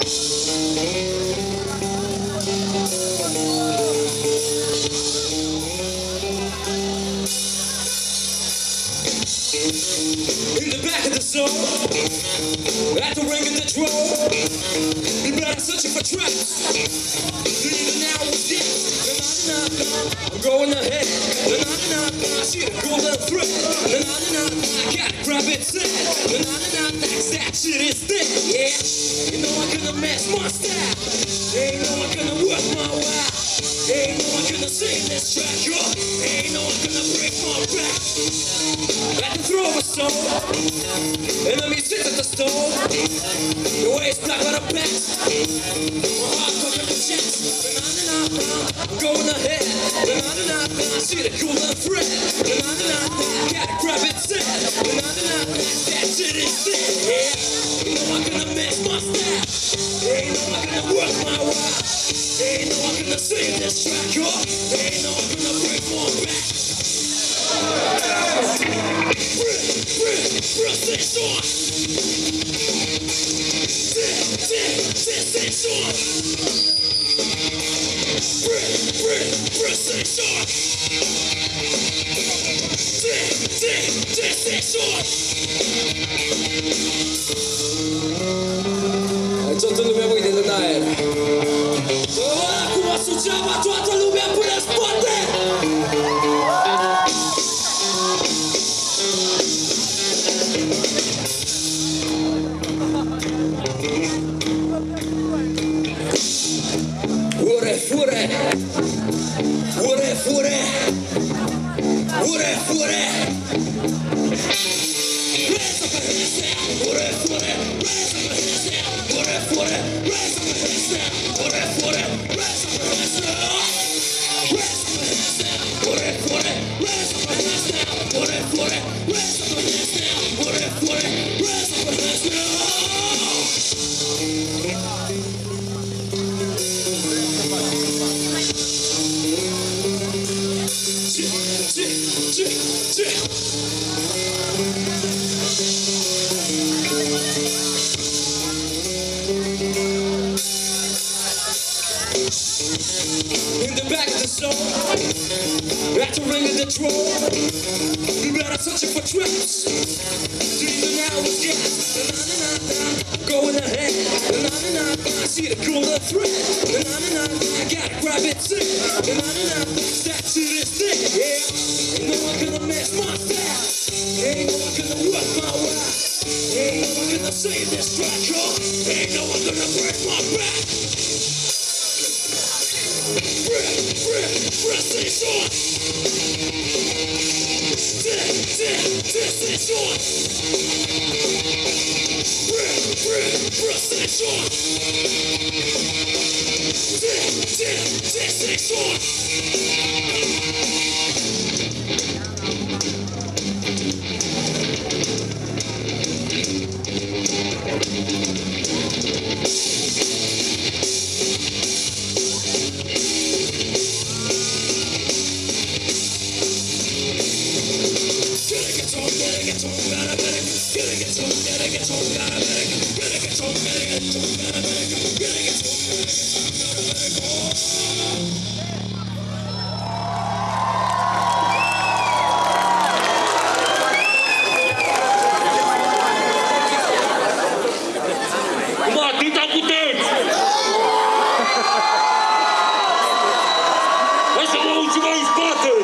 In the back of the zone, at the ring of the drum, you better searching for traps. Leaving now with this. I'm going ahead. I see the golden thread. I gotta grab it set. That shit is thick, yeah. You know I'm gonna match my style. Ain't no one gonna work my wow. Ain't no one gonna sing this track, yo. Ain't no one gonna break my back. At the throw of a stone, enemy sits at the stone. The waist back on the back. My heart covering the chest. I'm going ahead. I see the golden thread. I gotta grab it set. That shit is thick, yeah. You know I'm gonna match my style. Ain't no one gonna work my wow. Ain't no one gonna sing this track, yo. Ain't no one gonna break my back. Precision. Toată lumea voi de aer. Acum Suceava, toată lumea până în spate! Ure, fure! Ure, fure! Ure, fure! Raise up a hands now! Ure, fure! Raise up a hands now! Ure, fure! Raise up a hands now! Ure, fure! Raise up a hands now! Ure, fure! Raise up a hands now! Ure, fure! Raise up a hands now! In the back of the zone, at the ring of the drum, you better searching for traps. Dreaming out with gas. Going ahead. I see the golden thread. I gotta grab it sick. That shit is thick, yeah. Ain't no one gonna mess my style. Ain't no one gonna work my wow. Ain't no one gonna save this track, yo. Ain't no one gonna break my back. Precision. Hai să mă uiți mai în spate!